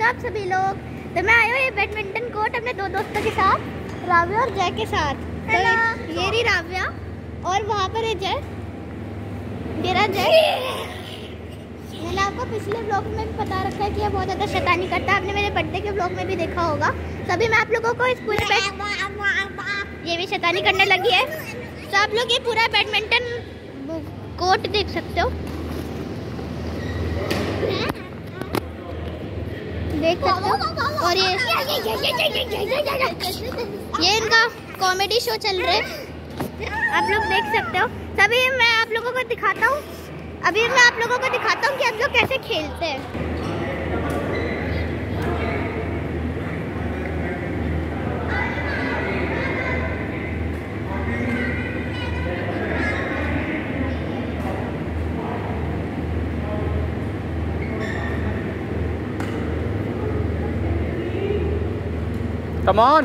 आप सभी लोग। तो मैं आया हूँ ये बैडमिंटन कोर्ट अपने दो दोस्तों के साथ, राव्या और जय के साथ। तो ये रही राव्या और वहाँ पर है जय। मेरा जय, मैंने आपको पिछले ब्लॉग में भी बता रखा है कि ये बहुत ज़्यादा शैतानी करता है। आपने मेरे बर्थडे के ब्लॉग में भी देखा होगा। तभी मैं आप लोगों को इस पूरे ये भी शैतानी करने लगी है। तो आप लोग ये पूरा बैडमिंटन कोर्ट देख सकते हो, देख सकते हो। और ये इनका कॉमेडी शो चल रहा है, आप लोग देख सकते हो। तभी मैं आप लोगों को दिखाता हूँ, अभी मैं आप लोगों को दिखाता हूँ कि आप लोग कैसे खेलते हैं। Come on.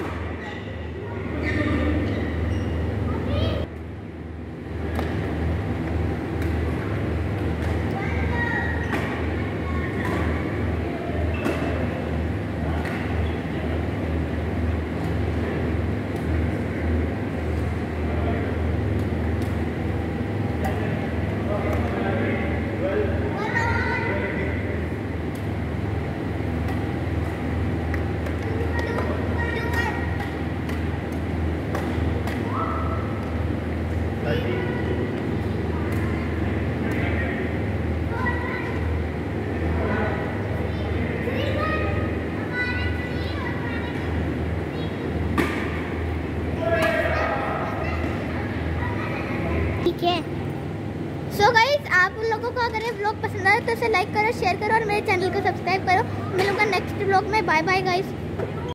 ठीक है। सो गाइस, आप लोगों को अगर ये ब्लॉग पसंद आए तो इसे लाइक करो, शेयर करो और मेरे चैनल को सब्सक्राइब करो। मिलूंगा नेक्स्ट ब्लॉग में। Bye bye guys.